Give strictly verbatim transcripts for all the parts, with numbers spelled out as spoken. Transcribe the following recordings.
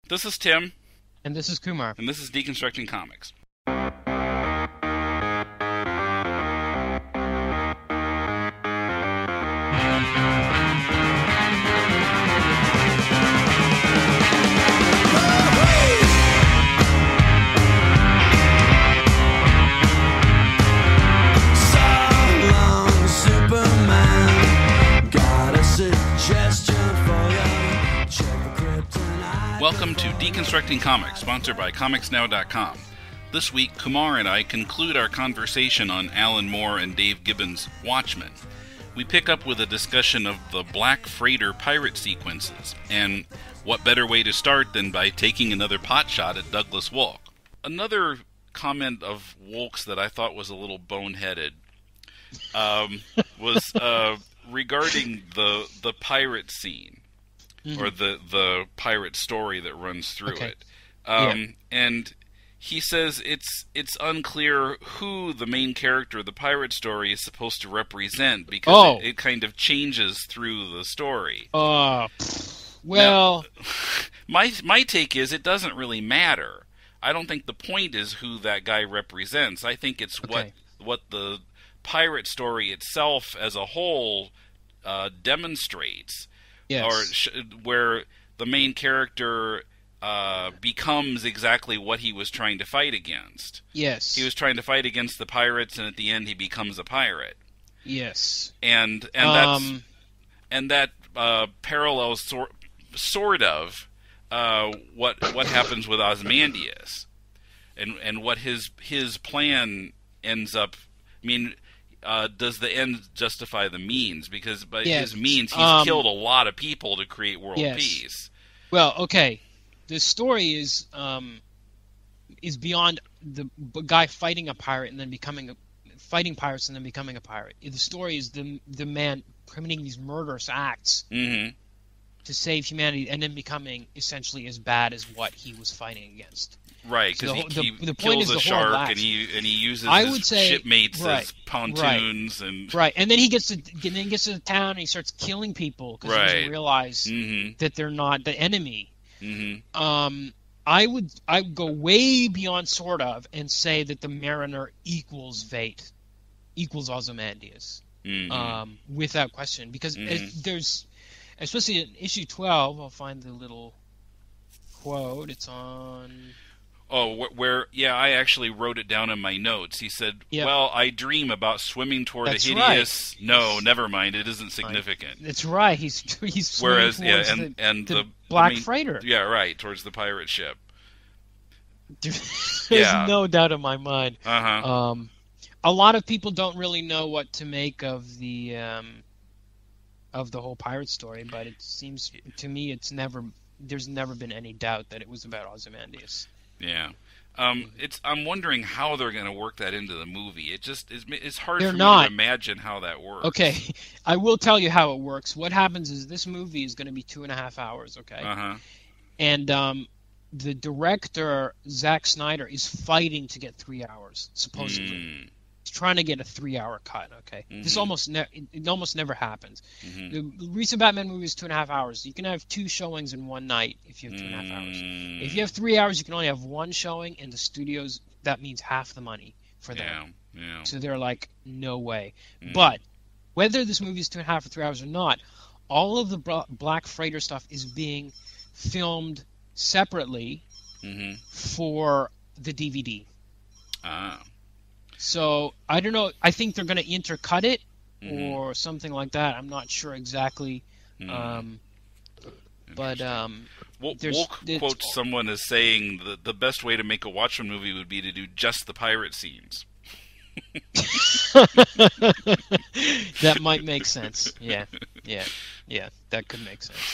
This is Tim. And this is Kumar. And this is Deconstructing Comics. Welcome to Deconstructing Comics, sponsored by Comics Now dot com. This week, Kumar and I conclude our conversation on Alan Moore and Dave Gibbons' Watchmen. We pick up with a discussion of the Black Freighter pirate sequences, and what better way to start than by taking another potshot at Douglas Wolk. Another comment of Wolk's that I thought was a little boneheaded um, was uh, regarding the the pirate scene. Mm-hmm. Or the, the pirate story that runs through okay. it. Um, yeah. And he says it's it's unclear who the main character of the pirate story is supposed to represent because oh. it, it kind of changes through the story. Uh, well... Now, my, my take is it doesn't really matter. I don't think the point is who that guy represents. I think it's okay. what what the pirate story itself as a whole uh, demonstrates. Yes. Or sh- where the main character uh, becomes exactly what he was trying to fight against. Yes. He was trying to fight against the pirates, and at the end he becomes a pirate. Yes. And and um, that's and that uh, parallels sor- sort of uh, what what happens with Ozymandias, and and what his his plan ends up. I mean. Uh, does the end justify the means? Because by yes. his means, he's um, killed a lot of people to create world yes. peace. Well, okay. The story is um, is beyond the guy fighting a pirate and then becoming a fighting pirates and then becoming a pirate. The story is the the man committing these murderous acts mm-hmm. to save humanity and then becoming essentially as bad as what he was fighting against. Right, because so he, the, he the kills a shark act. and he and he uses I his would say, shipmates right, as pontoons right, and right, and then he gets to and then he gets to the town and he starts killing people because right. he doesn't realize mm-hmm. that they're not the enemy. Mm-hmm. Um, I would I would go way beyond sort of and say that the Mariner equals Vate, equals Ozymandias, mm-hmm. um, without question, because mm-hmm. it, there's especially in issue twelve. I'll find the little quote. It's on. Oh, where, where? Yeah, I actually wrote it down in my notes. He said, yep. "Well, I dream about swimming toward That's a hideous." Right. No, never mind. It isn't significant. That's right. He's he's swimming Whereas, towards yeah, and the, and the, the Black the main, Freighter. Yeah, right, towards the pirate ship. There's yeah. no doubt in my mind. Uh-huh. Um, a lot of people don't really know what to make of the um, of the whole pirate story, but it seems to me it's never there's never been any doubt that it was about Ozymandias. Yeah. Um, it's. I'm wondering how they're going to work that into the movie. It just it's, it's hard they're for not. me to imagine how that works. Okay, I will tell you how it works. What happens is this movie is going to be two and a half hours. Okay, uh-huh. and um, the director Zack Snyder is fighting to get three hours supposedly. Mm. He's trying to get a three-hour cut. Okay, mm-hmm. this almost ne- it, it almost never happens. Mm-hmm. The recent Batman movie is two and a half hours. You can have two showings in one night if you have two and a half hours. Mm. If you have three hours, you can only have one showing, and the studios, that means half the money for them. Yeah, yeah. So they're like, no way. Mm. But whether this movie is two and a half or three hours or not, all of the Black Freighter stuff is being filmed separately mm-hmm. for the D V D. Ah. So I don't know. I think they're going to intercut it mm-hmm. or something like that. I'm not sure exactly. Mm. Um, but um, Wolk, there's, Wolk quotes someone as saying that the best way to make a Watchmen movie would be to do just the pirate scenes. That might make sense. Yeah, yeah, yeah. That could make sense.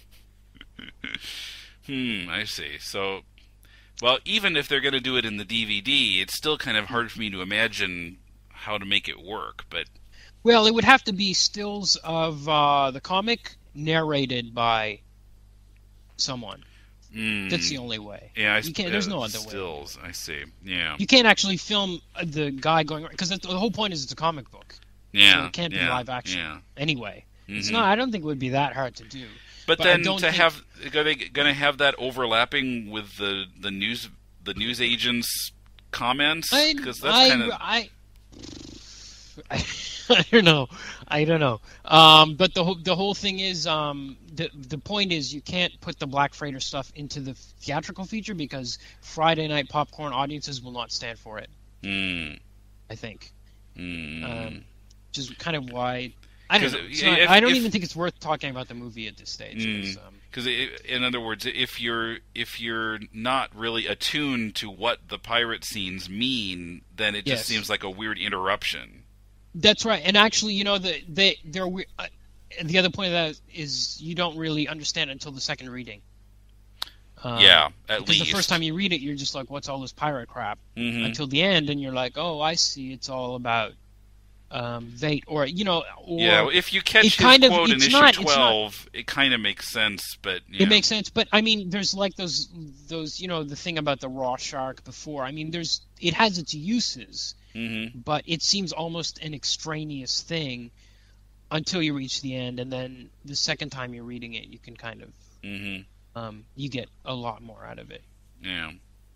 Hmm. I see. So. Well, even if they're going to do it in the D V D, it's still kind of hard for me to imagine how to make it work. But well, it would have to be stills of uh, the comic narrated by someone. Mm. That's the only way. Yeah, I, you can't. There's no other stills, way. I see. Yeah. You can't actually film the guy going because the whole point is it's a comic book. Yeah. So it can't yeah, be live action yeah. anyway. Mm-hmm. It's not. I don't think it would be that hard to do. But, But I then don't to think- have are they going to have that overlapping with the the news the news agents' comments? I, Because that's I, kind of I, I, I don't know. I don't know. Um, but the whole the whole thing is, um, the the point is, you can't put the Black Freighter stuff into the theatrical feature because Friday night popcorn audiences will not stand for it. mm, I think, mm. um, which is kind of why. I don't 'Cause know. if- It's not- if- I don't if- even think it's worth talking about the movie at this stage. 'Cause, um, Because, in other words, if you're if you're not really attuned to what the pirate scenes mean, then it just Yes. seems like a weird interruption. That's right. And actually, you know, the they they're we- uh, the other point of that is you don't really understand it until the second reading. Um, Yeah, at because least. the first time you read it, you're just like, "What's all this pirate crap?" Mhm. Until the end, and you're like, "Oh, I see. It's all about um, Vate," or you know, or Yeah, well, if you catch it his kind of- quote in it's issue not- it's not- twelve, it kind of makes sense, but yeah. it makes sense. But I mean, there's like those those you know the thing about the raw shark before. I mean, there's it has its uses. Mm-hmm. But it seems almost an extraneous thing until you reach the end, and then the second time you're reading it, you can kind of Mm-hmm. um, you get a lot more out of it. Yeah.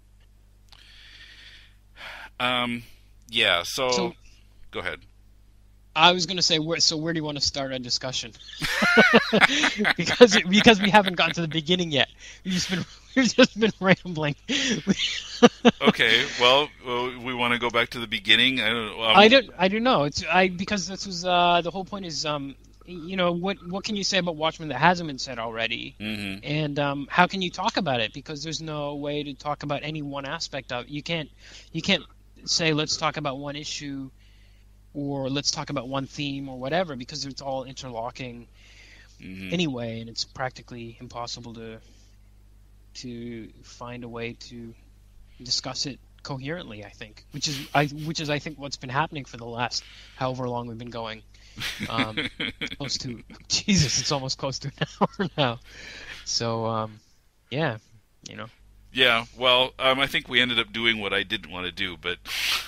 Um. Yeah. So, So- go ahead. I was going to say, where, so where do you want to start a discussion? because because we haven't gotten to the beginning yet. We've just been we've just been rambling. Okay. Well, well we want to go back to the beginning. I don't. Um, I don't I don't know. It's I because this was uh, the whole point is um you know what what can you say about Watchmen that hasn't been said already? Mm-hmm. And um, how can you talk about it? Because there's no way to talk about any one aspect of it. You can't you can't say let's talk about one issue or let's talk about one theme or whatever because it's all interlocking Mm-hmm. anyway, and it's practically impossible to to find a way to discuss it coherently. I think, which is I which is I think what's been happening for the last however long we've been going. Um, close to Jesus, it's almost close to an hour now. So um, yeah, you know. Yeah. Well, um, I think we ended up doing what I didn't want to do, but.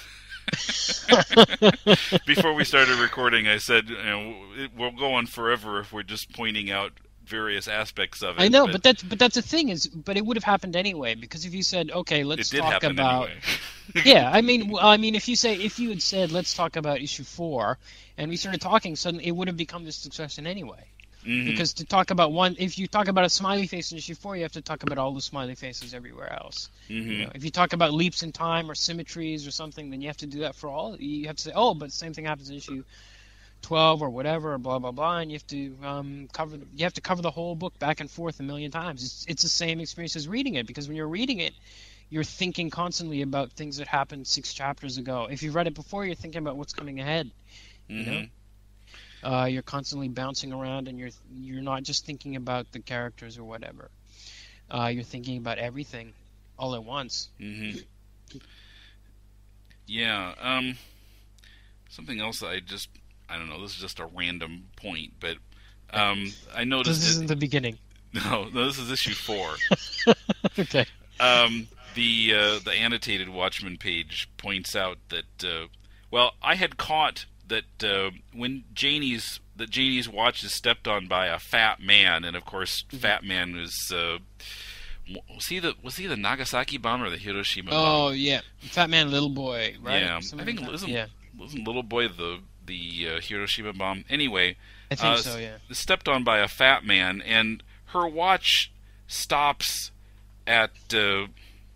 Before we started recording, I said, you know, it will go on forever if we're just pointing out various aspects of it. I know, but, but that's but that's the thing is, but it would have happened anyway because if you said, okay, let's it did talk happen about, anyway. yeah, I mean, well, I mean, if you say if you had said, let's talk about issue four, and we started talking, suddenly it would have become this discussion anyway. Mhm. Because to talk about one, if you talk about a smiley face in issue four, you have to talk about all the smiley faces everywhere else. Mhm. You know, if you talk about leaps in time or symmetries or something, then you have to do that for all. You have to say, oh, but the same thing happens in issue twelve or whatever, or blah blah blah, and you have to um, cover. You have to cover the whole book back and forth a million times. It's it's the same experience as reading it because when you're reading it, you're thinking constantly about things that happened six chapters ago. If you've read it before, you're thinking about what's coming ahead. You know. Mhm. Uh, you're constantly bouncing around, and you're you're not just thinking about the characters or whatever. Uh, you're thinking about everything all at once. Mhm. Yeah. Um. Something else that I just I don't know. This is just a random point, but um, I noticed. This that- isn't the beginning. no, no, this is issue four. Okay. Um, the uh, the annotated Watchmen page points out that uh, well, I had caught that uh, when Janie's that Janie's watch is stepped on by a fat man, and of course, Fat Man was uh, was he the was he the Nagasaki bomb or the Hiroshima bomb? Oh yeah, Fat Man, Little Boy, right? Yeah, Something I think like that? wasn't, yeah, wasn't Little Boy the the uh, Hiroshima bomb? Anyway, I think uh, so. Yeah. stepped on by a fat man, and her watch stops at uh,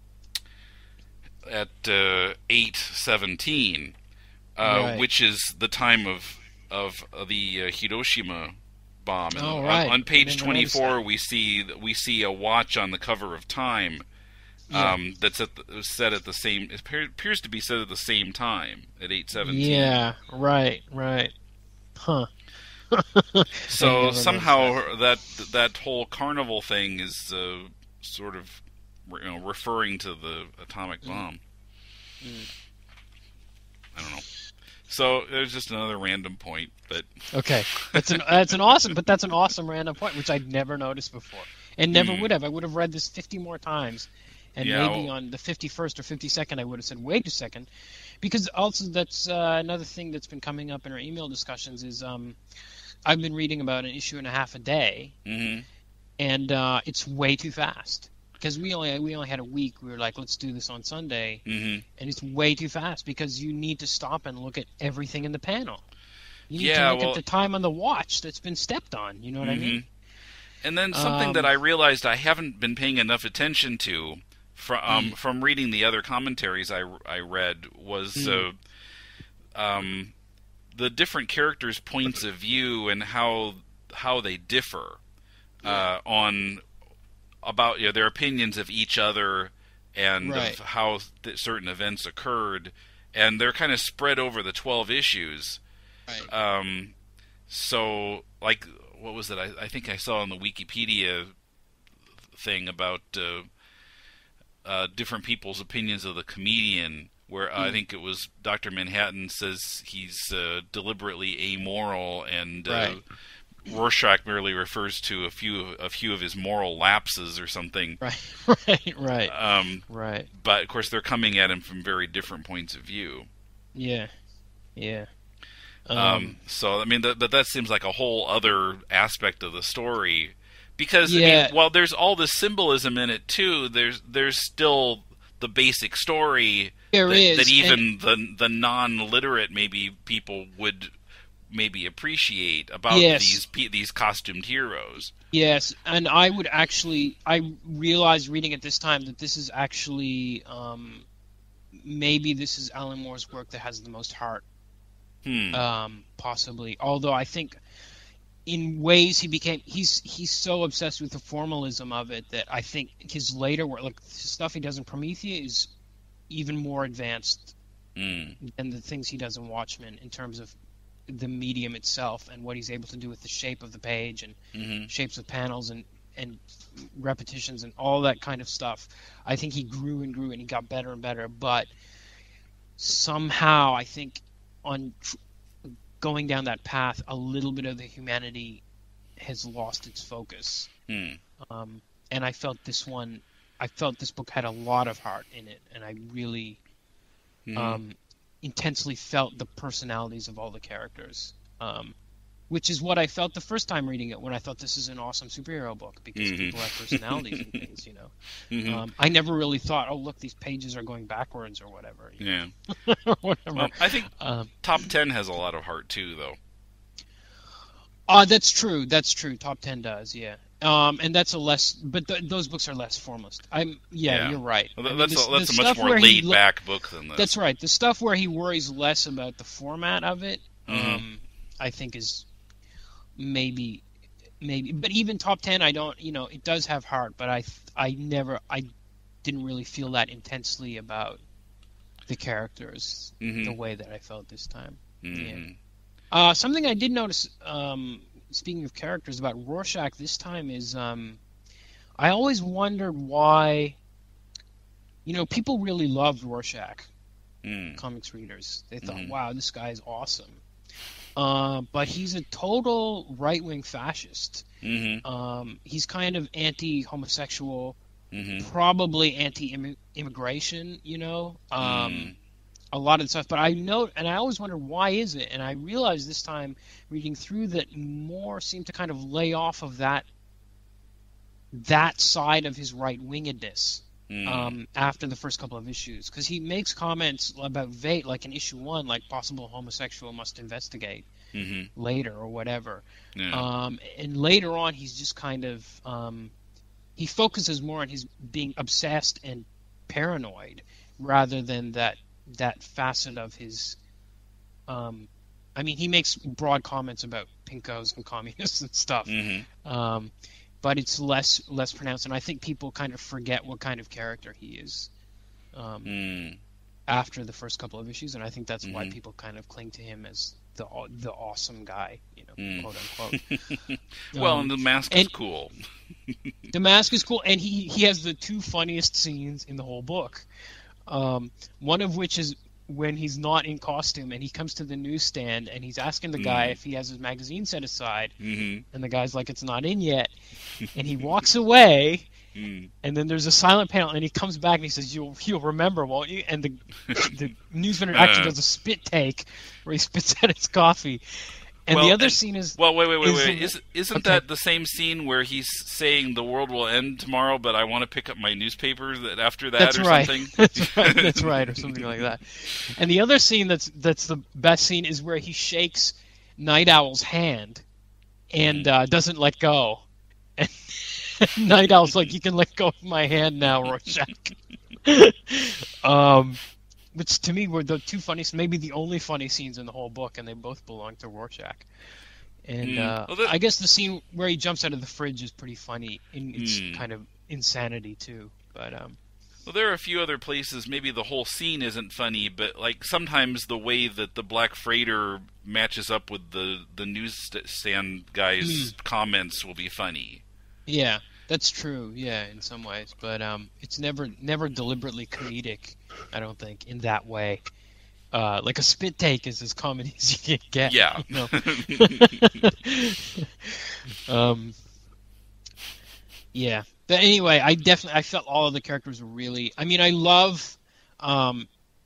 at uh, eight seventeen, uh, Right. which is the time of of uh, the uh, Hiroshima bomb. And Oh, on- right. on, I page didn't twenty notice four, that. we see we see a watch on the cover of Time. Yeah. Um, that's at the, set at the same. It appear- appears to be set at the same time at eight seventeen. Yeah. Right. Right. Huh. I So never noticed somehow that that whole carnival thing is uh, sort of you know, referring to the atomic bomb. Mm. I don't know. So there's just another random point, but Okay, that's an that's an awesome, but that's an awesome random point which I'd never noticed before, and never Mm. would have. I would have read this fifty more times, and Yeah, maybe well- on the fifty-first or fifty-second, I would have said, "Wait a second," because also that's uh, another thing that's been coming up in our email discussions is um, I've been reading about an issue and a half a day, hmm and uh, it's way too fast. Because we only we only had a week. We were like, let's do this on Sunday, mm-hmm. and it's way too fast because you need to stop and look at everything in the panel. You need yeah, to look well, at the time on the watch that's been stepped on. You know what mm-hmm. I mean? And then something um, that I realized I haven't been paying enough attention to from um, mm. from reading the other commentaries I, I read was mm. uh, um, the different characters' points of view and how how they differ uh, on. About you know, their opinions of each other and right. of how th- certain events occurred, and they're kind of spread over the twelve issues. Right. Um, so, like, what was it? I, I think I saw on the Wikipedia thing about uh, uh, different people's opinions of the comedian, where uh, mm. I think it was Doctor Manhattan says he's uh, deliberately amoral, and uh, right. Rorschach merely refers to a few a few of his moral lapses or something. Right, right, right. Um, right. But of course, they're coming at him from very different points of view. Yeah, yeah. Um, um, so I mean, th- but that seems like a whole other aspect of the story, because yeah. I mean, while there's all this symbolism in it too, there's there's still the basic story there that, is. that even and... the the non-literate maybe people would. Maybe appreciate about yes. these these costumed heroes. Yes, and I would actually I realized reading it this time that this is actually um, maybe this is Alan Moore's work that has the most heart, hmm. um, possibly. Although I think in ways he became he's he's so obsessed with the formalism of it that I think his later work, like the stuff he does in Prometheus, is even more advanced hmm. than the things he does in Watchmen in terms of the medium itself and what he's able to do with the shape of the page and mm-hmm. shapes of panels and and repetitions and all that kind of stuff. I think he grew and grew and he got better and better, but somehow I think on tr- going down that path, a little bit of the humanity has lost its focus. Mm. Um, and I felt this one, I felt this book had a lot of heart in it, and I really mm. um, intensely felt the personalities of all the characters, um, which is what I felt the first time reading it when I thought this is an awesome superhero book, because mm-hmm. people have personalities and things, you know. Mm-hmm. Um, I never really thought, oh, look, these pages are going backwards or whatever. Yeah. or whatever. Well, I think um, Top ten has a lot of heart, too, though. Uh, that's true. That's true. Top ten does, yeah. Um, and that's a less, but th- those books are less formalist. I'm, yeah, yeah. you're right. Well, I mean, that's this, a, that's a much more laid lo- back book than this. That's right. The stuff where he worries less about the format of it, mm-hmm. um, I think is maybe, maybe. But even top ten, I don't. You know, it does have heart, but I, I never, I didn't really feel that intensely about the characters mm-hmm. the way that I felt this time. Mm-hmm. Yeah. Uh, something I did notice. Um, Speaking of characters, about Rorschach this time is, um, I always wondered why, you know, people really loved Rorschach, mm. comics readers. They thought, mm-hmm. wow, this guy's awesome. Uh, but he's a total right-wing fascist. Mm-hmm. Um, he's kind of anti-homosexual, mm-hmm. probably anti-immigration, you know. Um, mm. A lot of the stuff, but I note, and I always wonder why is it, and I realized this time reading through that Moore seemed to kind of lay off of that that side of his right-wingedness mm. um, after the first couple of issues, because he makes comments about Vate, like in issue one, like possible homosexual must investigate mm-hmm. later or whatever, yeah. um, and later on he's just kind of um, he focuses more on his being obsessed and paranoid rather than that that facet of his um I mean, he makes broad comments about pinkos and communists and stuff, mm-hmm. um but it's less less pronounced, and I think people kind of forget what kind of character he is um mm. after the first couple of issues, and I think that's mm-hmm. why people kind of cling to him as the the awesome guy, you know, mm. quote unquote. Well, um, and the mask is cool. The mask is cool, and he he has the two funniest scenes in the whole book. Um, one of which is when he's not in costume and he comes to the newsstand and he's asking the guy mm. if he has his magazine set aside, mm-hmm. and the guy's like, it's not in yet, and he walks away, mm. and then there's a silent panel, and he comes back and he says, you'll you'll remember, won't you? And the the news vendor actually does a spit take where he spits out his coffee, And well, the other and, scene is well, wait, wait, wait, is, wait. Is, isn't okay. that the same scene where he's saying the world will end tomorrow, but I want to pick up my newspaper that after that That's or right. something? That's right. That's right, or something like that. And the other scene that's that's the best scene is where he shakes Night Owl's hand and uh, doesn't let go. And Night Owl's like, "You can let go of my hand now, Rorschach." um, which to me were the two funniest, maybe the only funny scenes in the whole book, and they both belong to Rorschach. And Mm. uh, Well, that- I guess the scene where he jumps out of the fridge is pretty funny in its Mm. kind of insanity too. But um, Well, there are a few other places. Maybe the whole scene isn't funny, but like sometimes the way that the Black Freighter matches up with the the newsstand guy's Mm. comments will be funny. yeah, that's true. Yeah, in some ways, but um, it's never never deliberately comedic. I don't think in that way. Uh, like a spit take is as comedy as you can get. Yeah. You know? um. Yeah. But anyway, I definitely I felt all of the characters were really. I mean, I love, um.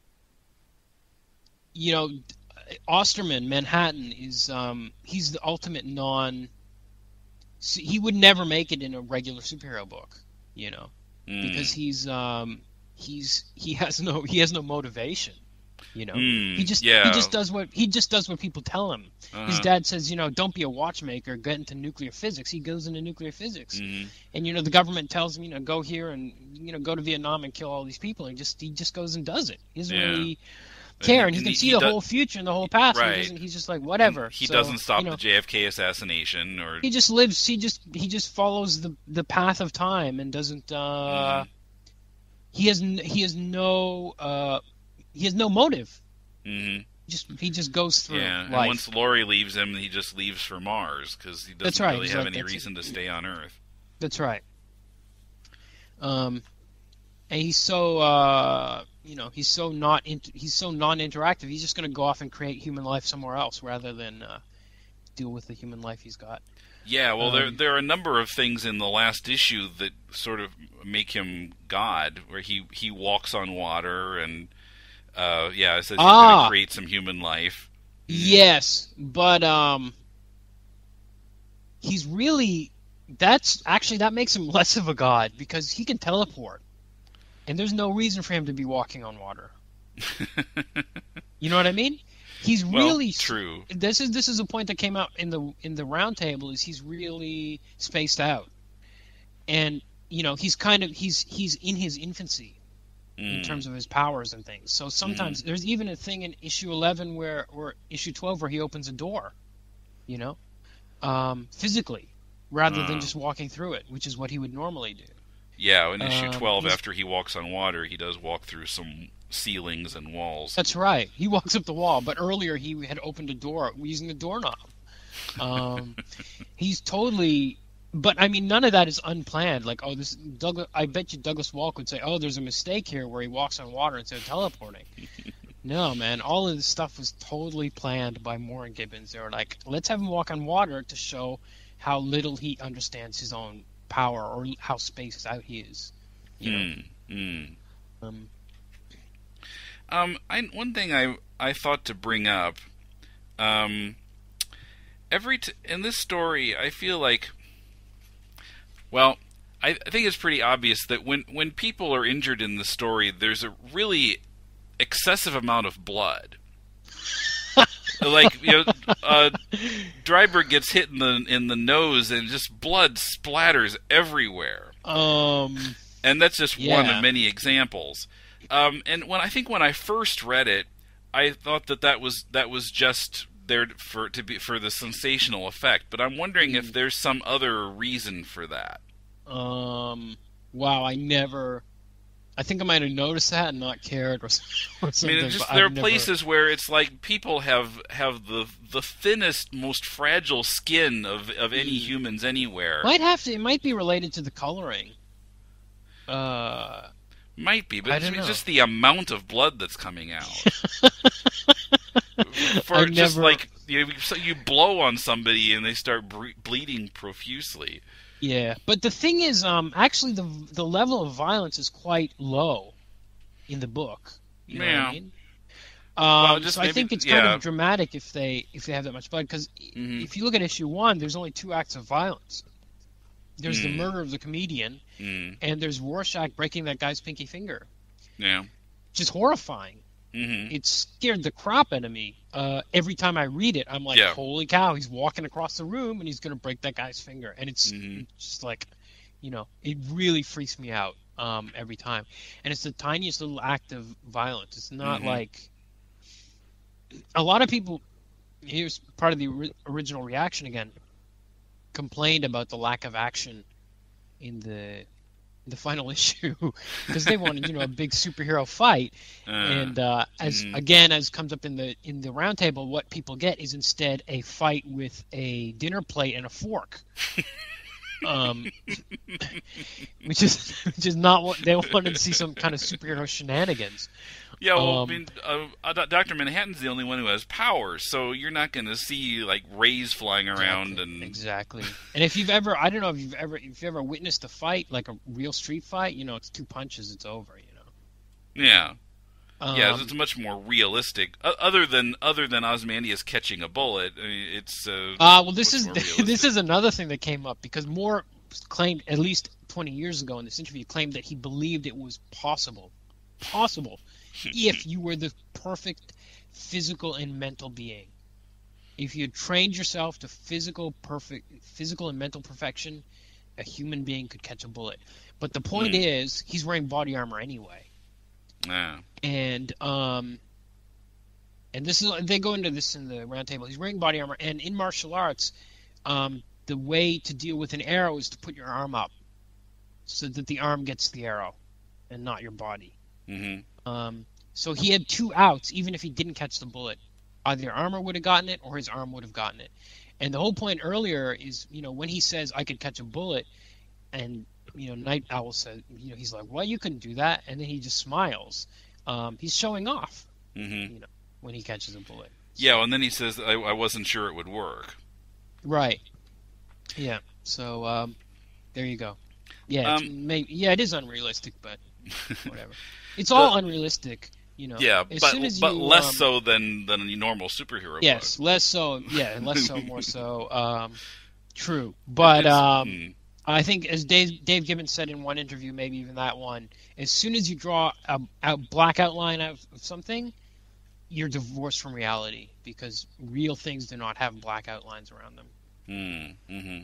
You know, Osterman, Manhattan is um he's the ultimate non. He would never make it in a regular superhero book, you know, Mm. because he's um he's he has no he has no motivation. You know, Mm, he just yeah. he just does what he just does what people tell him. Uh-huh. His dad says, you know, don't be a watchmaker, get into nuclear physics. He goes into nuclear physics, Mhm. and you know the government tells him, you know, go here and you know go to Vietnam and kill all these people. And he just he just goes and does it. He doesn't Yeah. really care, and he, And can he- see he the do- whole future and the whole past. and Right. He doesn't, he's just like whatever. He So, doesn't stop you know, the J F K assassination, or He just lives. He just he just follows the the path of time and doesn't. Uh, Mhm. He has n- he has no uh, he has no motive. hmm Just he just goes through yeah. And life. once Laurie leaves him, he just leaves for Mars because he doesn't That's right, really he's have like, any that's it. reason to stay on Earth. That's right. Um, and he's so uh, you know he's so not in, he's so non-interactive. He's just going to go off and create human life somewhere else rather than uh, deal with the human life he's got. Yeah, well, there Um, there are a number of things in the last issue that sort of make him God, where he, he walks on water, and uh, yeah, it says he's going Ah. to create some human life. Yes, but um, he's really that's actually that makes him less of a god because he can teleport, and there's no reason for him to be walking on water. You know what I mean? He's Well, really true. This is this is a point that came out in the in the round table is he's really spaced out, and you know he's kind of he's he's in his infancy in Mm. terms of his powers and things. So sometimes there's even a thing in issue eleven where or issue twelve where he opens a door, you know, um, physically rather Uh. than just walking through it, which is what he would normally do. Yeah, in issue Um, twelve, he's- after he walks on water, he does walk through some ceilings and walls. That's right. He walks up the wall, but earlier he had opened a door using a doorknob. Um, he's totally, but I mean, none of that is unplanned. Like, oh, this Douglas. I bet you Douglas Wolk would say, oh, there's a mistake here where he walks on water instead of teleporting. No, man, all of this stuff was totally planned by Moore and Gibbons. They were like, let's have him walk on water to show how little he understands his own power or how spaced out he is. You know. Mm, mm. Um, Um, I, one thing I I thought to bring up, um, every t- in this story, I feel like, well, I, I think it's pretty obvious that when when people are injured in the story, there's a really excessive amount of blood. Like, you know, uh, Dryberg gets hit in the in the nose, and just blood splatters everywhere. um And that's just one Yeah. of many examples. Um, and when I think when I first read it, I thought that that was that was just there for to be for the sensational effect. But I'm wondering Mm. if there's some other reason for that. Um. Wow, I never. I think I might have noticed that and not cared, or, or I something. mean, it just but there are I've never- places where it's like people have have the the thinnest, most fragile skin of of any Mm. humans anywhere. Might have to. It might be related to the coloring. Uh. Might be, but I it's don't know. just the amount of blood that's coming out. For I've just never- like you, so you blow on somebody and they start bre- bleeding profusely. Yeah, but the thing is, um, actually, the the level of violence is quite low in the book. You know what Yeah. I mean? Um, well, just so maybe, I think it's yeah. kind of dramatic if they if they have that much blood, because mm-hmm. if you look at issue one, there's only two acts of violence. There's mm. the murder of the comedian, mm. and there's Rorschach breaking that guy's pinky finger. Yeah. Just horrifying. Mm-hmm. It scared the crap out of me. Uh, every time I read it, I'm like, yeah. holy cow, he's walking across the room and he's going to break that guy's finger. And it's mm-hmm. just like, you know, it really freaks me out um, every time. And it's the tiniest little act of violence. It's not mm-hmm. like... A lot of people, here's part of the ori- original reaction again, complained about the lack of action in the the final issue because they wanted, you know, a big superhero fight. Uh, and uh, as mm. again, as comes up in the in the roundtable, what people get is instead a fight with a dinner plate and a fork. um, which is which is not what they wanted to see, some kind of superhero shenanigans. Yeah, well, um, I mean, uh, Doctor Manhattan's the only one who has powers, so you're not going to see like rays flying around exactly, and exactly. And if you've ever, I don't know if you've ever, if you've ever witnessed a fight, like a real street fight, you know, it's two punches, it's over. You know. Yeah. Um, yeah, it's much more realistic. Uh, other than other than Ozymandias catching a bullet, I mean, it's. Uh, uh well, this is this is another thing that came up because Moore claimed at least twenty years ago in this interview claimed that he believed it was possible, possible. If you were the perfect physical and mental being, if you had trained yourself to physical perfect, physical and mental perfection, a human being could catch a bullet. But the point mm. is, he's wearing body armor anyway. Yeah. And um, and this is they go into this in the roundtable. He's wearing body armor, and in martial arts, um, the way to deal with an arrow is to put your arm up, so that the arm gets the arrow, and not your body. Mm-hmm. Um, so he had two outs, even if he didn't catch the bullet. Either armor would have gotten it, or his arm would have gotten it. And the whole point earlier is, you know, when he says, I could catch a bullet, and, you know, Night Owl said, you know, he's like, well, you couldn't do that. And then he just smiles. Um, he's showing off, mm-hmm. you know, when he catches a bullet. So, yeah, and then he says, I, I wasn't sure it would work. Right. Yeah. So, um, there you go. Yeah, um, it's maybe, yeah, it is unrealistic, but whatever. It's all but, unrealistic, you know. Yeah, as but, soon as but you, less um, so than, than a normal superhero yes, book. less so, yeah, less so, more so. Um, true. But um, hmm. I think, as Dave, Dave Gibbons said in one interview, maybe even that one, as soon as you draw a, a black outline of, of something, you're divorced from reality, because real things do not have black outlines around them. Mm, mm-hmm.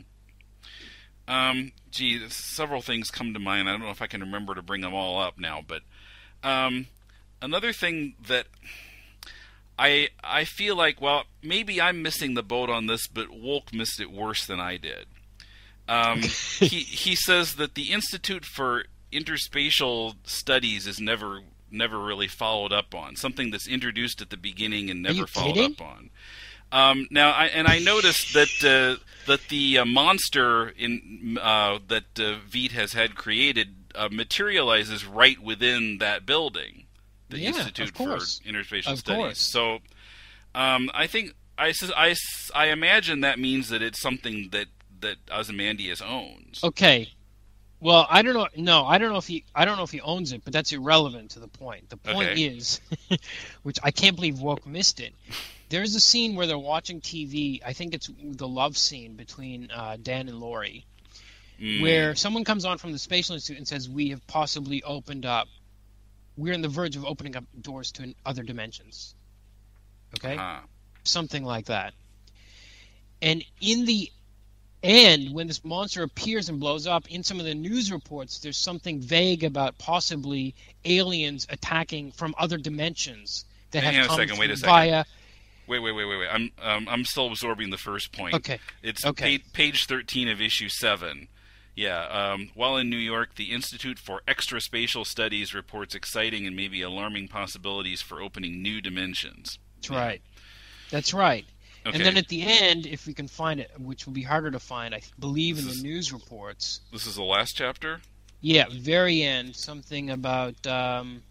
Um, gee, several things come to mind. I don't know if I can remember to bring them all up now, but um, another thing that I I feel like, well, maybe I'm missing the boat on this, but Wolk missed it worse than I did. Um, he he says that the Institute for Extraspacial Studies is never never really followed up on, something that's introduced at the beginning and never followed kidding? up on. Um, now, I, and I noticed that uh, that the uh, monster in uh, that uh, Veidt has had created uh, materializes right within that building, the yeah, Institute for Extraspacial of Studies. Course. So, um, I think I, I, I imagine that means that it's something that that Ozymandias owns. Okay. Well, I don't know. No, I don't know if he. I don't know if he owns it, but that's irrelevant to the point. The point okay. is, which I can't believe Wolk missed it. There's a scene where they're watching T V. I think it's the love scene between uh, Dan and Laurie, mm. where someone comes on from the Spatial Institute and says, "We have possibly opened up. We're on the verge of opening up doors to other dimensions." Okay, uh-huh. something like that. And in the end, when this monster appears and blows up, in some of the news reports, there's something vague about possibly aliens attacking from other dimensions that Hang have on come a second, wait a second. via. Wait, wait, wait, wait, wait. I'm um, I'm still absorbing the first point. Okay. It's okay. Pa- page thirteen of issue seven. Yeah. Um, while in New York, the Institute for Extraspacial Studies reports exciting and maybe alarming possibilities for opening new dimensions. That's right. That's right. Okay. And then at the end, if we can find it, which will be harder to find, I believe this in is, the news reports. This is the last chapter? Yeah, very end. Something about... Um,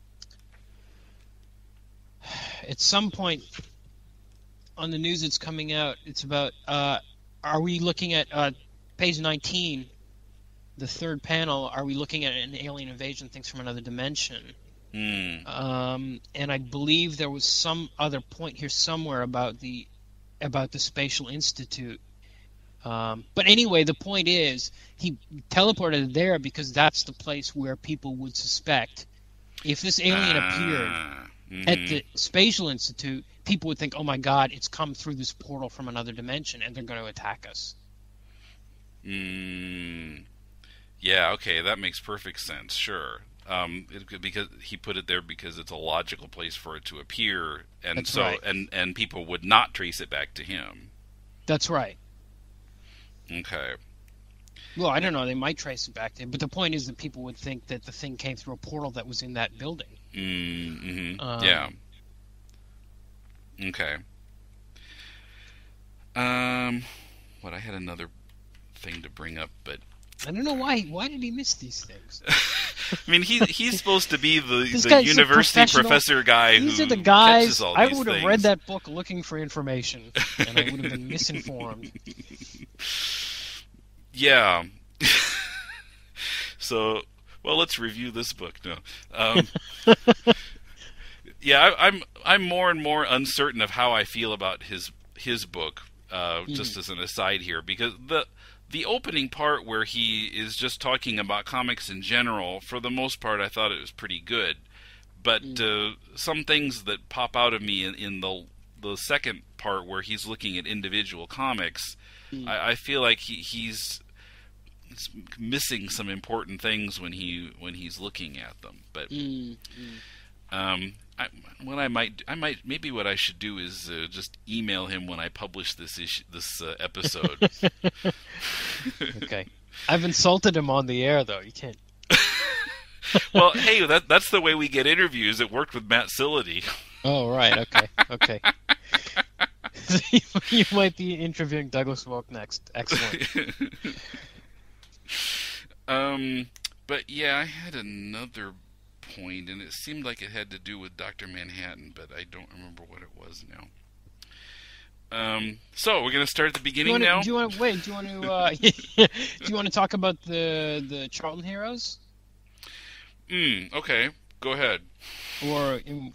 at some point on the news that's coming out, it's about... Uh, are we looking at uh, page nineteen, the third panel, are we looking at an alien invasion, things from another dimension? Mm. Um, and I believe there was some other point here somewhere about the about the Spatial Institute. Um, but anyway, the point is he teleported there because that's the place where people would suspect if this alien appeared Ah. at Mhm. the Spatial Institute, people would think, "Oh my God, it's come through this portal from another dimension, and they're going to attack us." Mm. Yeah, okay, that makes perfect sense. Sure. Um, it, because he put it there because it's a logical place for it to appear, and That's so right. and and people would not trace it back to him. That's right. Okay. Well, I don't know. They might trace it back to him, but the point is that people would think that the thing came through a portal that was in that building. Mm-hmm. Um, Yeah. Okay. Um, what I had another thing to bring up, but I don't know why. Why did he miss these things? I mean, he he's supposed to be the, This the guy's a university professional- professor guy These who are the guys. catches all I these would have things. read that book looking for information, and I would have been misinformed. Yeah. So, well, let's review this book. No. Um, yeah, I, I'm I'm more and more uncertain of how I feel about his his book. Uh, Mm-hmm. Just as an aside here, because the the opening part where he is just talking about comics in general, for the most part, I thought it was pretty good. But Mm. uh, some things that pop out of me in, in the the second part where he's looking at individual comics, Mm. I, I feel like he, he's it's missing some important things when he when he's looking at them. But Mm. Mm. um, I, what I might I might maybe what I should do is uh, just email him when I publish this issue, this uh, episode. Okay. I've insulted him on the air, though. You can't. Well, hey, that that's the way we get interviews. It worked with Matt Sillity. Oh, right. Okay. Okay. you, you might be interviewing Douglas Wolk next. Excellent. um, but yeah, I had another point, and it seemed like it had to do with Doctor Manhattan, but I don't remember what it was now. Um, so we're gonna start at the beginning do you wanna, now. Do you want to wait? Do you want to? Uh, do you want to talk about the the Charlton heroes, Mm, okay, go ahead. or in,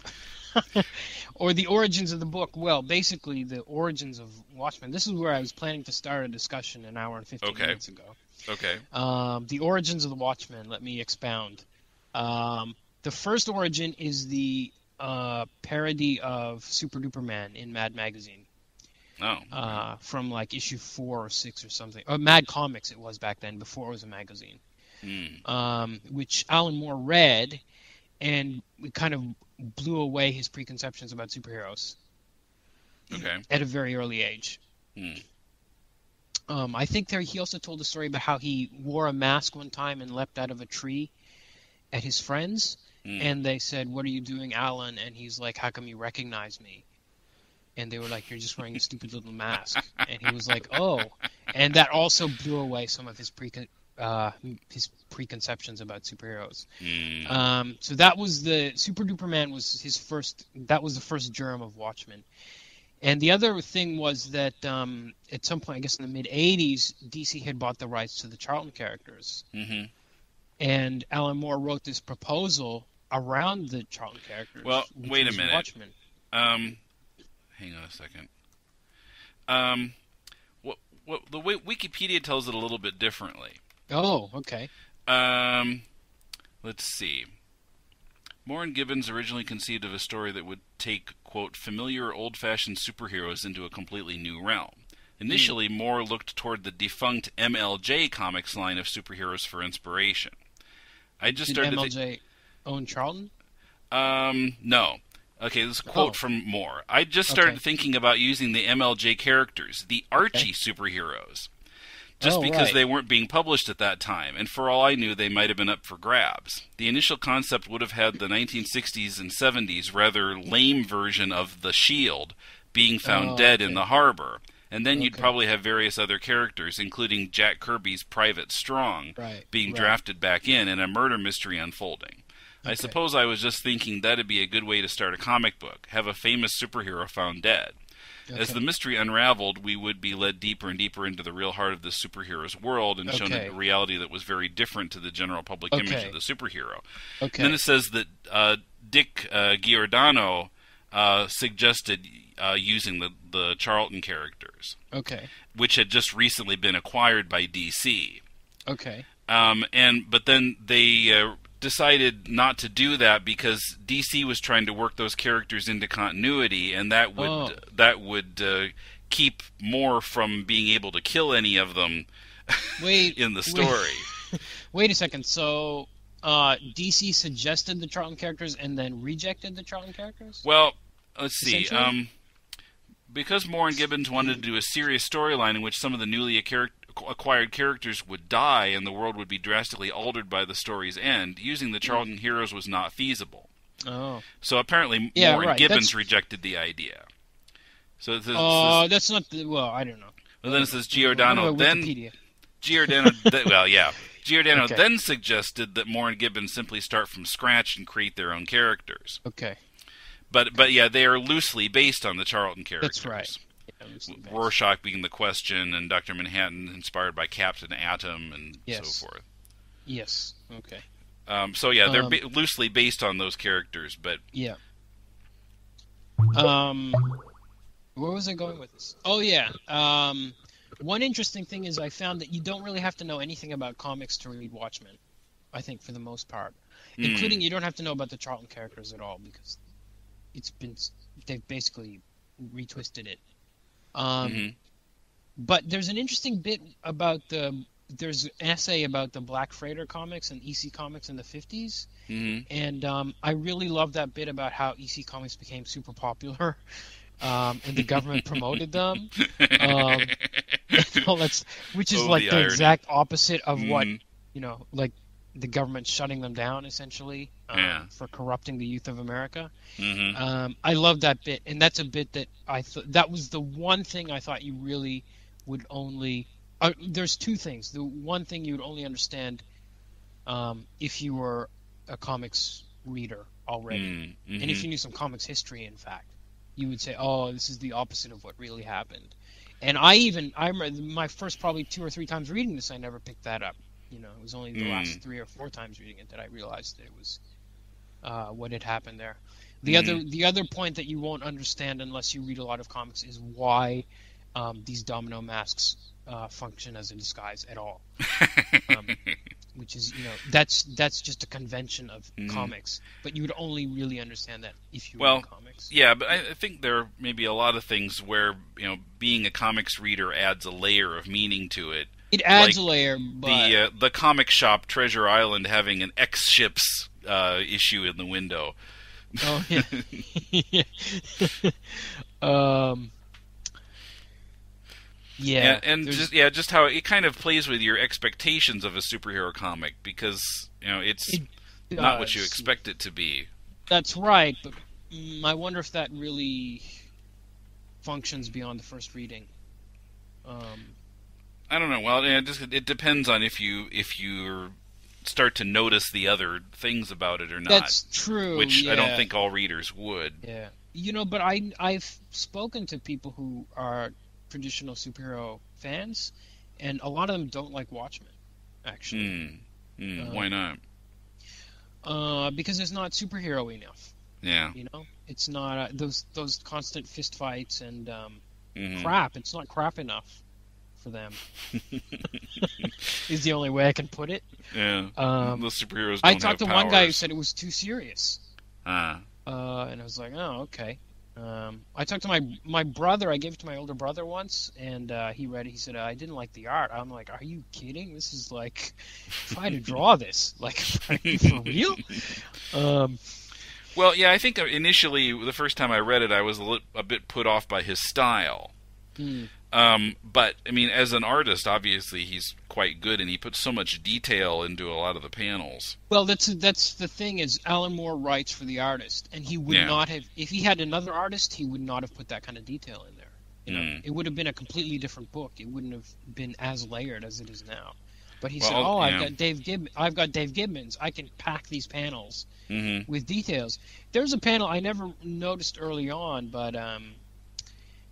or the origins of the book? Well, basically the origins of Watchmen. This is where I was planning to start a discussion an hour and fifteen Okay. minutes ago. Okay. Um, the origins of the Watchmen. Let me expound. Um, the first origin is the uh, parody of Super Duper Man in Mad Magazine. Oh. Uh, from like issue four or six or something. Or Mad Comics it was back then, before it was a magazine. Mm. Um, which Alan Moore read, and it kind of blew away his preconceptions about superheroes Okay. at a very early age. Mm. Um, I think there he also told a story about how he wore a mask one time and leapt out of a tree at his friends, Mm. and they said, "What are you doing, Alan?" And he's like, "How come you recognize me?" And they were like, "You're just wearing a stupid little mask." And he was like, "Oh," and that also blew away some of his precon uh, his preconceptions about superheroes. Mm. Um, so that was the Super Duper Man was his first. That was the first germ of Watchmen. And the other thing was that um, at some point, I guess in the mid eighties, D C had bought the rights to the Charlton characters, Mm-hmm. and Alan Moore wrote this proposal around the Charlton characters. Well, which wait a was minute. Watchmen. Um, hang on a second. Um, what what the way Wikipedia tells it a little bit differently. Oh, okay. Um, let's see. Moore and Gibbons originally conceived of a story that would take, quote, familiar old-fashioned superheroes into a completely new realm. Initially, mm. Moore looked toward the defunct M L J Comics line of superheroes for inspiration. I just Did started M L to J think... own Charlton? Um, no. Okay, this is a quote Oh. from Moore. I just started Okay. thinking about using the M L J characters, the Archie Okay. superheroes, just Oh, because right. they weren't being published at that time, and for all I knew, they might have been up for grabs. The initial concept would have had the nineteen sixties and seventies rather lame version of the Shield being found Oh, dead okay. in the harbor, and then you'd Okay. probably have various other characters, including Jack Kirby's Private Strong, Right, being right. drafted back in, and a murder mystery unfolding. I Okay. suppose I was just thinking that'd be a good way to start a comic book, have a famous superhero found dead. Okay. As the mystery unraveled, we would be led deeper and deeper into the real heart of the superhero's world and shown Okay. a reality that was very different to the general public Okay. image of the superhero. Okay. And then it says that uh, Dick uh, Giordano uh, suggested uh, using the, the Charlton characters, Okay. which had just recently been acquired by D C. Okay. Um, and but then they uh, decided not to do that because D C was trying to work those characters into continuity, and that would Oh. that would uh, keep Moore from being able to kill any of them Wait. in the story. Wait, wait a second. So, uh, D C suggested the Charlton characters and then rejected the Charlton characters? Well, let's see. Essentially? Um, because Moore and Gibbons wanted to do a serious storyline in which some of the newly char- acquired characters would die and the world would be drastically altered by the story's end, using the Charlton heroes was not feasible. Oh. So apparently Yeah, Moore and right. Gibbons That's- rejected the idea. So it says, Oh, says- that's not the. Well, I don't know. well, then it says I'm Giordano on then Wikipedia. Giordano th- well yeah Giordano Okay. then suggested that Moore and Gibbons simply start from scratch and create their own characters. Okay. But but yeah, they are loosely based on the Charlton characters. That's right. Yeah, loosely based. Rorschach being the Question, and Doctor Manhattan inspired by Captain Atom, and Yes. so forth. Yes. Okay. Um, so yeah, they're Um, ba- loosely based on those characters, but Yeah. Um, where was I going with this? Oh yeah. Um, one interesting thing is I found that you don't really have to know anything about comics to read Watchmen. I think for the most part, Mm. including you don't have to know about the Charlton characters at all because it's been they've basically retwisted it. Um, Mhm. But there's an interesting bit about the there's an essay about the Black Freighter comics and E C Comics in the fifties. mhm. And um, I really love that bit about how E C Comics became super popular, um, and the government promoted them. Um, and all that's, which is Oh, like the the, irony. exact opposite of what Mhm. you know, like the government shutting them down essentially um, Yeah. for corrupting the youth of America. Mhm. Um, I love that bit, and that's a bit that I thought that was the one thing I thought you really would only. Uh, there's two things. The one thing you would only understand um, if you were a comics reader already, Mm, mhm. and if you knew some comics history, in fact, you would say, "Oh, this is the opposite of what really happened." And I even I remember my first probably two or three times reading this, I never picked that up. You know, it was only the Mm. last three or four times reading it that I realized that it was uh, what had happened there. The Mm. other the other point that you won't understand unless you read a lot of comics is why um, these domino masks uh, function as a disguise at all. Um, which is, you know, that's that's just a convention of Mhm. comics. But you would only really understand that if you Well, read comics. Yeah, but I I think there are maybe a lot of things where, you know, being a comics reader adds a layer of meaning to it. It adds like a layer, but The uh, the comic shop Treasure Island having an X ships uh, issue in the window. oh yeah, um, yeah, and, and there's- just yeah, just how it kind of plays with your expectations of a superhero comic because you know it's It not what you does. expect it to be. That's right, but mm, I wonder if that really functions beyond the first reading. Um, I don't know. Well, it just it depends on if you if you start to notice the other things about it or not. that's true. which I don't yeah. think all readers would. Yeah, you know, but I I've spoken to people who are traditional superhero fans, and a lot of them don't like Watchmen, actually, Hmm. Hmm. Uh, Why not? uh, because it's not superhero enough. Yeah. You know, it's not uh, those those constant fist fights and um, Mhm. crap. It's not crap enough for them. Is the only way I can put it. Yeah. Um, the superheroes. Don't I talked to have one guy who powers. said it was too serious. Ah. Uh, and I was like, oh, okay. Um, I talked to my my brother. I gave it to my older brother once, and uh, he read it. He said, I didn't like the art. I'm like, are you kidding? This is like, try to draw this. Like, are you for real? Um, Well, yeah, I think initially, the first time I read it, I was a, lit, a bit put off by his style. hmm. Um, but, I mean, as an artist, obviously, he's quite good, and he puts so much detail into a lot of the panels. Well, that's that's the thing is Alan Moore writes for the artist, and he would Yeah. not have if he had another artist, he would not have put that kind of detail in there. You know, Mm. it would have been a completely different book. It wouldn't have been as layered as it is now. But he Well, said, "Oh, I've yeah. got Dave Gib- I've got Dave Gibbons. I can pack these panels Mm-hmm. with details." There's a panel I never noticed early on, but um,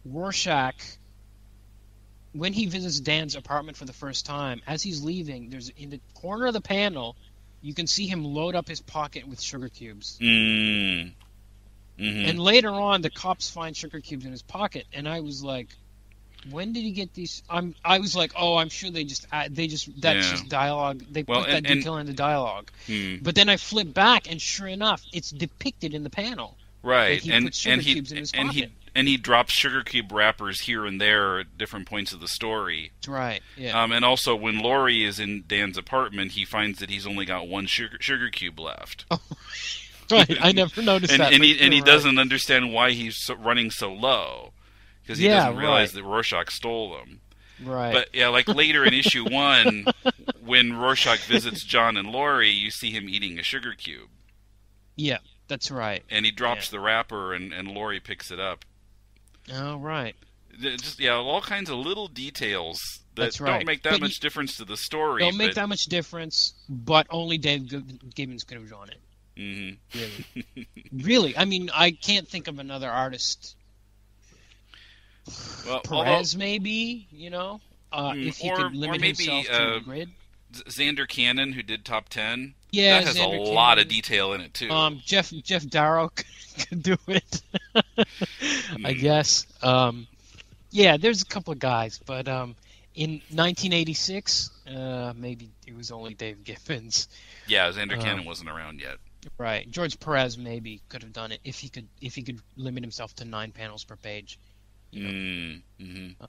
Rorschach, when he visits Dan's apartment for the first time, as he's leaving, there's in the corner of the panel, you can see him load up his pocket with sugar cubes. Mm. Mm-hmm. And later on, the cops find sugar cubes in his pocket, and I was like, when did he get these? I'm. I was like, oh, I'm sure they just add, they just that's Yeah. just dialogue. They Well, put and- that detail in the dialogue. Hmm. But then I flip back, and sure enough, it's depicted in the panel. Right, That he and puts sugar and he cubes in his and pocket. he and he drops sugar cube wrappers here and there at different points of the story. That's right. Yeah. Um, and also, when Laurie is in Dan's apartment, he finds that he's only got one sugar, sugar cube left. Right. I never noticed and that. and but he and he you're right. doesn't understand why he's so, running so low, because he Yeah, doesn't realize right. that Rorschach stole them. Right. But yeah, like later in issue one, when Rorschach visits John and Laurie, you see him eating a sugar cube, yeah, that's right. and he drops Yeah. the wrapper, and and Laurie picks it up. Oh, right. It Just yeah, all kinds of little details that That's don't right. make that But much you- difference to the story. Don't make but, that much difference, but only Dave Gib- Gibbons could have drawn it. Mhm. Really. Really. I mean, I can't think of another artist. Well, Perez, maybe, you know, uh, Mm, if he or- could or limit maybe, himself to uh, a grid. Z- Xander Cannon, who did Top Ten, Yeah, that has Xander a lot of Cannon. detail in it too. Um, Jeff Jeff Darrow could do it, I Mm. guess. Um, yeah, there's a couple of guys, but um, in nineteen eighty-six, uh, maybe it was only Dave Gibbons. yeah, Xander um, Cannon wasn't around yet. Right, George Perez maybe could have done it if he could if he could limit himself to nine panels per page. You know? Mm, hmm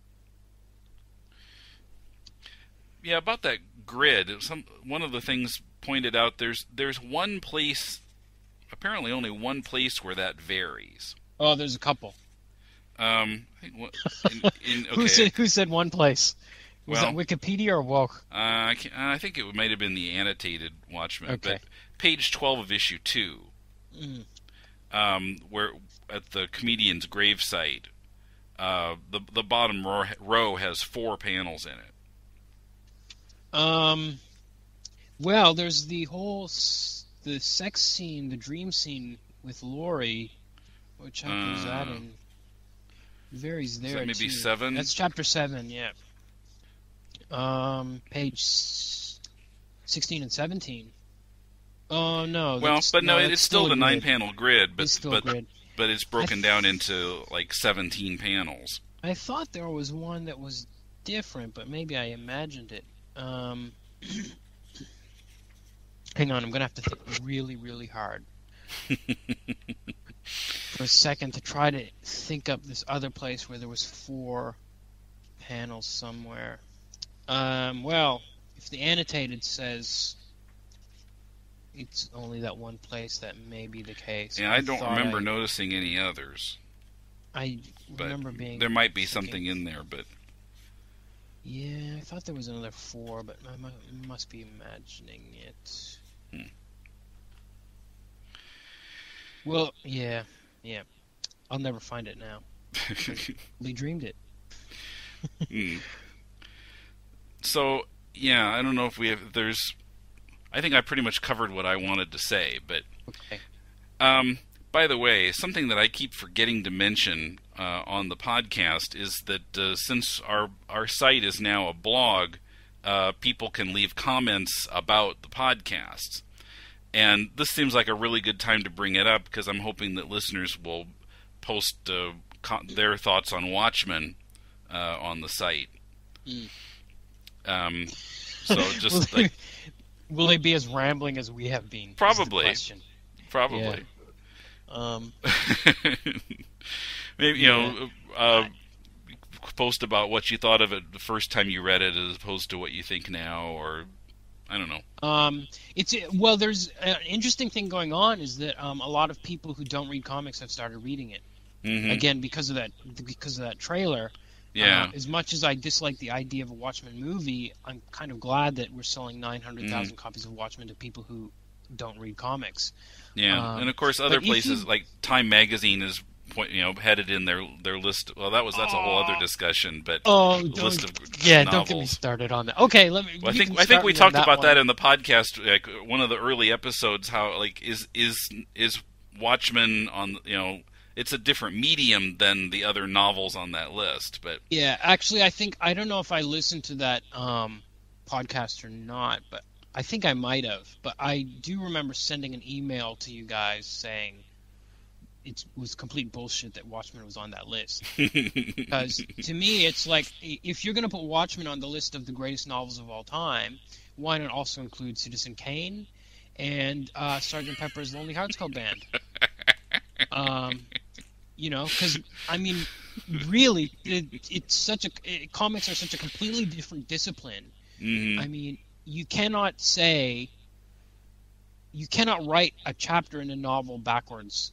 Yeah, about that grid, some one of the things pointed out there's there's one place, apparently only one place where that varies. Oh, there's a couple. Um, I think what- in, in, okay, Who said who said one place? Was Well- that Wikipedia or Woke? uh, I, can't, I think it might have been the annotated Watchmen, Okay. but page twelve of issue two, Mm. um, where at the comedian's gravesite, uh, the the bottom row, row has four panels in it. Um, well, there's the whole s- the sex scene, the dream scene with Laurie, which chapter is that Uh, in? Varies there. that maybe too. seven? That's chapter seven. Yeah. Um, page s- sixteen and seventeen. Oh no. Well, that's- but no, that's it's still a the grid. nine-panel grid, but It's still but a grid. but it's broken I down into like seventeen panels. I thought there was one that was different, but maybe I imagined it. Um, hang on, I'm gonna have to think really, really hard for a second to try to think up this other place where there was four panels somewhere. Um, well, if the annotated says it's only that one place, that may be the case. And I don't thought remember I, noticing any others. I But remember being there might be thinking- something in there, but Yeah, I thought there was another four, but I mu- must be imagining it. Hmm. Well, yeah, yeah. I'll never find it now. We dreamed it. Hmm. So yeah, I don't know if we have. There's, I think I pretty much covered what I wanted to say, but Okay. um, by the way, something that I keep forgetting to mention uh, on the podcast is that uh, since our our site is now a blog, uh, people can leave comments about the podcasts. And this seems like a really good time to bring it up because I'm hoping that listeners will post uh, co- their thoughts on Watchmen uh, on the site. Mm. Um, so just will, like will they be as rambling as we have been? is the Probably. question. probably, Um, maybe you know, uh, post about what you thought of it the first time you read it as opposed to what you think now, or I don't know. Um, it's well. There's an interesting thing going on is that um, a lot of people who don't read comics have started reading it Mhm. again because of that because of that trailer. Yeah. Uh, as much as I dislike the idea of a Watchmen movie, I'm kind of glad that we're selling nine hundred thousand Mm. copies of Watchmen to people who don't read comics. Yeah, Um, and of course other but if places you- like Time Magazine is point, you know headed in their their list. Well, that was that's a whole other Oh. discussion, but Oh, the don't, list of yeah, novels. don't get me started on that. Okay, let me. Well, I you think can I think start we me on talked that about one. that in the podcast, like one of the early episodes. How like is is is Watchmen on you know it's a different medium than the other novels on that list. But yeah, actually, I think I don't know if I listened to that um, podcast or not, but I think I might have. But I do remember sending an email to you guys saying it was complete bullshit that Watchmen was on that list. Because to me, it's like, if you're going to put Watchmen on the list of the greatest novels of all time, why not also include Citizen Kane and uh, Sergeant Pepper's Lonely Hearts Club Band? Um, you know, because, I mean, really, it, it's such a it, comics are such a completely different discipline. Mm-hmm. I mean, you cannot say, you cannot write a chapter in a novel backwards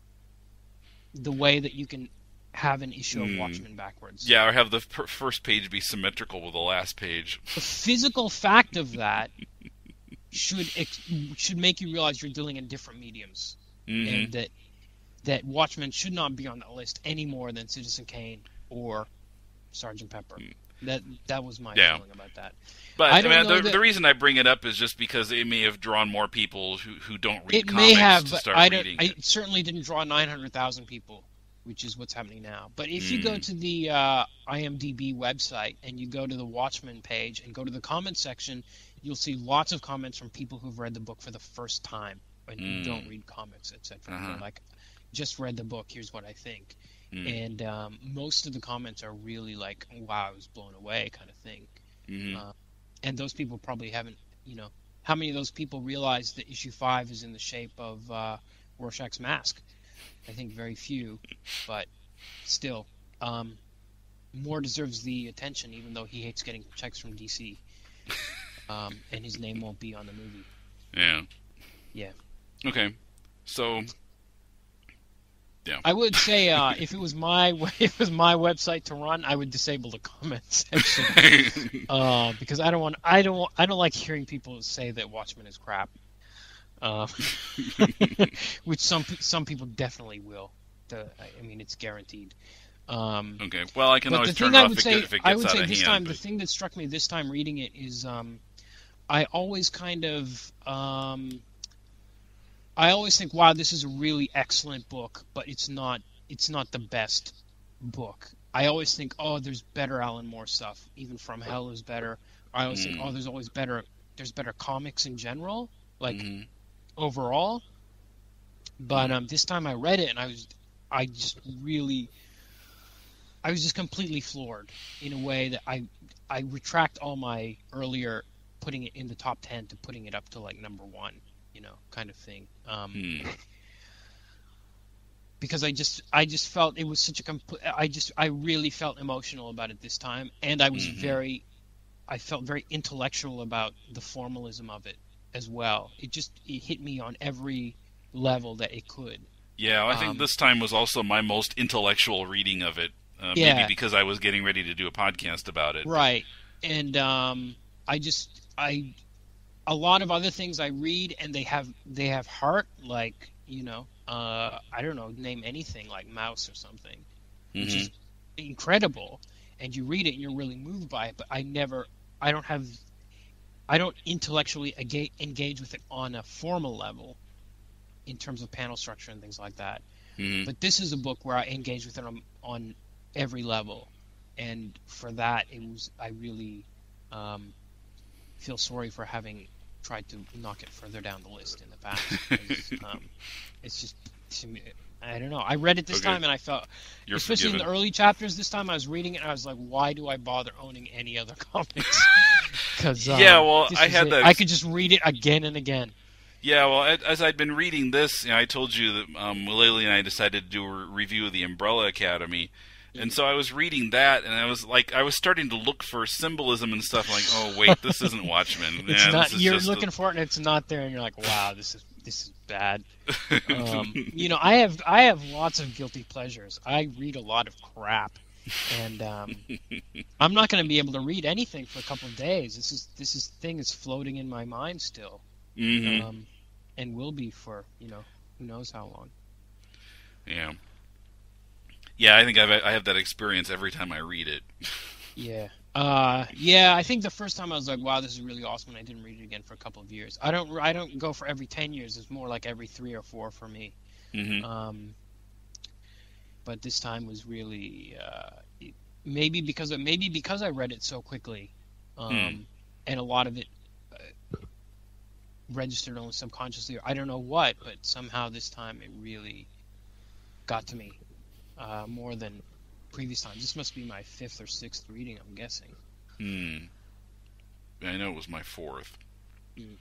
the way that you can have an issue of mm. Watchmen backwards. Yeah, or have the per- first page be symmetrical with the last page. The physical fact of that should ex- should make you realize you're dealing in different mediums, mm-hmm. and that that Watchmen should not be on that list any more than Citizen Kane or Sergeant Pepper. Mm. That that was my yeah. feeling about that. But I, I don't mean, know the, that, the reason I bring it up is just because it may have drawn more people who, who don't read it comics may have, to but start I don't, reading I it. certainly didn't draw nine hundred thousand people, which is what's happening now. But if you Mm. go to the uh, I M D B website and you go to the Watchmen page and go to the comments section, you'll see lots of comments from people who've read the book for the first time and Mm. who don't read comics, et cetera. Uh-huh. They're like, just read the book, here's what I think. Mm. And um, most of the comments are really like, wow, I was blown away kind of thing. Mm-hmm. Uh, and those people probably haven't, you know, how many of those people realize that issue five is in the shape of uh, Rorschach's mask? I think very few, but still, um, Moore deserves the attention, even though he hates getting checks from D C. Um, and his name won't be on the movie. Yeah. Yeah. Okay. So. Yeah. I would say uh, if it was my if it was my website to run, I would disable the comments section uh, because I don't want I don't I don't like hearing people say that Watchmen is crap, uh, which some some people definitely will. The, I mean, it's guaranteed. Um, okay. Well, I can but always the turn thing it I off would if say it gets I would out say of this hand. time but... the thing that struck me this time reading it is um, I always kind of. Um, I always think, wow, this is a really excellent book, but it's not it's not the best book. I always think, oh, there's better Alan Moore stuff. Even From Hell is better. I always Mm. think, oh, there's always better there's better comics in general, like mm-hmm. overall. But um, this time I read it and I was I just really I was just completely floored in a way that I I retract all my earlier putting it in the top ten to putting it up to like number one. You know, kind of thing. Um, Hmm. Because I just, I just felt it was such a complete. I just, I really felt emotional about it this time, and I was Mm-hmm. very, I felt very intellectual about the formalism of it as well. It just, it hit me on every level that it could. Yeah, I think Um, this time was also my most intellectual reading of it. Uh, Yeah. Maybe because I was getting ready to do a podcast about it. Right, and um, I just, I. A lot of other things I read and they have they have heart, like, you know, uh, I don't know, name anything like Mouse or something, which Mm-hmm. is incredible, and you read it and you're really moved by it. But I never, I don't have, I don't intellectually engage, engage with it on a formal level, in terms of panel structure and things like that. Mm-hmm. But this is a book where I engage with it on, on every level, and for that, it was I really. Um, feel sorry for having tried to knock it further down the list in the past. 'Cause, um, it's just, to me, I don't know. I read it this Okay. time and I felt, You're especially forgiven. in the early chapters this time, I was reading it and I was like, why do I bother owning any other comics? Because Yeah, well, I had that- I could just read it again and again. Yeah, well, a- as I'd been reading this, you know, I told you that um, Lily and I decided to do a review of the Umbrella Academy. And so I was reading that, and I was like, I was starting to look for symbolism and stuff. Like, oh wait, this isn't Watchmen. It's yeah, not. this is You're just looking a... for it and it's not there, and you're like, wow, this is this is bad. Um, you know, I have I have lots of guilty pleasures. I read a lot of crap, and um, I'm not going to be able to read anything for a couple of days. This is this is thing is floating in my mind still, Mm-hmm. um, and will be for you know who knows how long. Yeah. Yeah, I think I've, I have that experience every time I read it. Yeah. Uh, yeah, I think the first time I was like, wow, this is really awesome, and I didn't read it again for a couple of years. I don't I don't go for every ten years. It's more like every three or four for me. Mm-hmm. Um, but this time was really uh, it, maybe because of, maybe because I read it so quickly, um, Hmm. and a lot of it uh, registered only subconsciously. Or I don't know what, but somehow this time it really got to me uh, more than previous times. This must be my fifth or sixth reading, I'm guessing. Hmm. I know it was my fourth. Mm.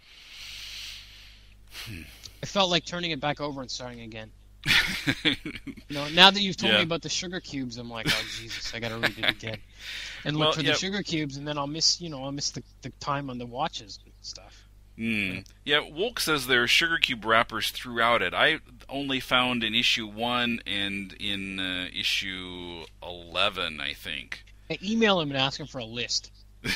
I felt like turning it back over and starting again. You know, now that you've told Yeah. me about the sugar cubes, I'm like, oh Jesus, I gotta read it again, and look Well, for yeah. the sugar cubes, and then I'll miss, you know, I'll miss the, the time on the watches and stuff. Mm. Yeah, Wolk says there are sugar cube wrappers throughout it. I only found in issue one and in uh, issue eleven, I think. I email him and ask him for a list.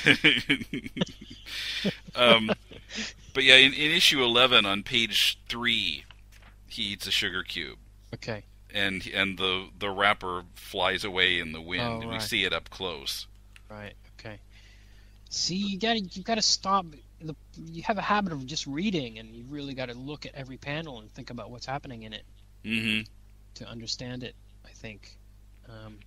um, but yeah, in, in issue eleven on page three, he eats a sugar cube, Okay. and and the the wrapper flies away in the wind, Oh, and we right. see it up close. Right. Okay. See, you gotta you gotta stop. The, you have a habit of just reading, and you really got to look at every panel and think about what's happening in it Mm-hmm. to understand it. I think. Um,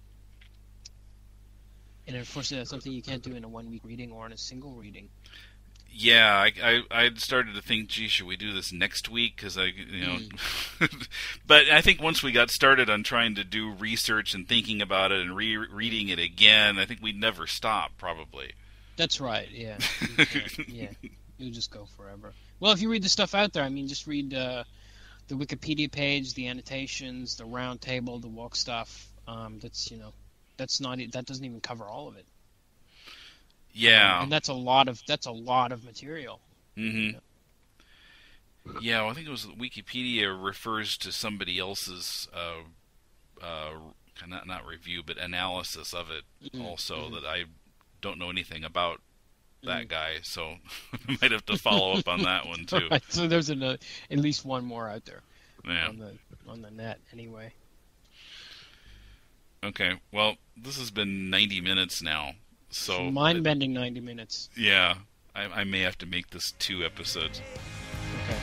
and unfortunately, that's something you can't do in a one-week reading or in a single reading. Yeah, I, I I'd started to think, gee, should we do this next week? Because I, you know, but I think once we got started on trying to do research and thinking about it and re-reading it again, I think we'd never stop, probably. That's right. Yeah. You can't- yeah. You'll just go forever. Well, if you read the stuff out there, I mean, just read uh, the Wikipedia page, the annotations, the round table, the Wolk stuff. Um, that's you know, that's not that doesn't even cover all of it. Yeah. And that's a lot of that's a lot of material. Mm-hmm. Yeah, well, I think it was Wikipedia refers to somebody else's uh, uh, not not review, but analysis of it Mhm, also mhm. that I don't know anything about that Mhm. guy, so I might have to follow up on that one too. Right, so there's another, at least one more out there Yeah. on the on the net anyway. Okay. Well, this has been ninety minutes now, so Mind bending ninety minutes. yeah, I, I may have to make this two episodes. Okay.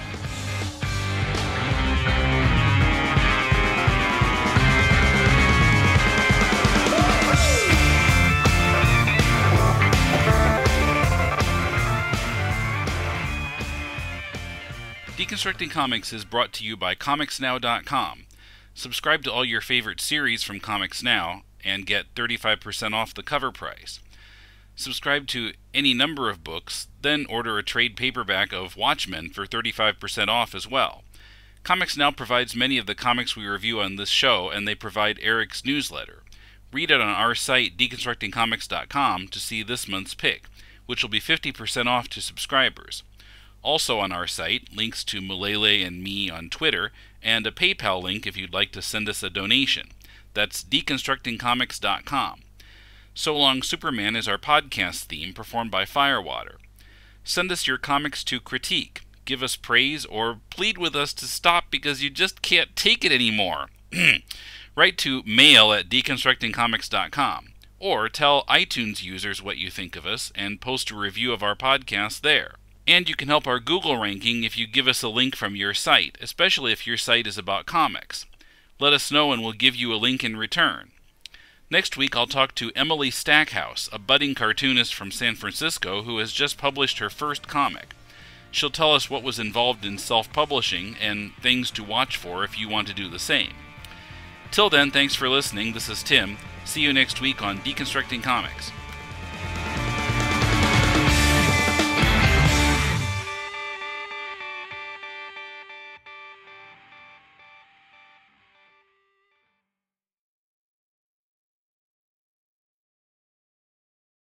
Deconstructing Comics is brought to you by comics now dot com. Subscribe to all your favorite series from Comics Now and get thirty-five percent off the cover price. Subscribe to any number of books, then order a trade paperback of Watchmen for thirty-five percent off as well. Comics Now provides many of the comics we review on this show, and they provide Eric's newsletter. Read it on our site, deconstructing comics dot com, to see this month's pick, which will be fifty percent off to subscribers. Also on our site, links to Mulele and me on Twitter, and a PayPal link if you'd like to send us a donation. That's deconstructing comics dot com. So Long Superman is our podcast theme, performed by Firewater. Send us your comics to critique, give us praise, or plead with us to stop because you just can't take it anymore. Write to mail at deconstructing comics dot com, or tell iTunes users what you think of us and post a review of our podcast there. And you can help our Google ranking if you give us a link from your site, especially if your site is about comics. Let us know and we'll give you a link in return. Next week I'll talk to Emily Stackhouse, a budding cartoonist from San Francisco who has just published her first comic. She'll tell us what was involved in self-publishing and things to watch for if you want to do the same. Till then, thanks for listening. This is Tim. See you next week on Deconstructing Comics.